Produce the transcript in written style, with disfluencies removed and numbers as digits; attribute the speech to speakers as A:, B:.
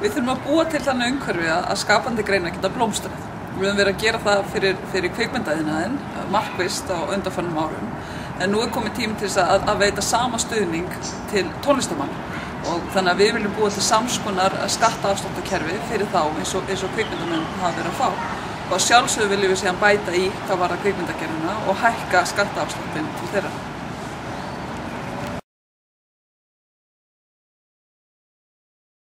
A: Við þurfum að búa til þannig umhverfi að skapandi greinar geta blómstrað. Við höfum verið að gera það fyrir kvikmyndaiðnaðinn, markvisst á undanfarnum árum. En nú komið tími til þess að veita sama stuðning til tónlistamanna. Og þannig að við viljum búa til samskonar skattaafsláttarkerfi fyrir þá eins og kvikmyndamenn hafa verið að fá. Og sjálfsögðu viljum við síðan bæta í hvað varðar kvikmyndagerðina og hækka skattaafsláttinn til þeirra.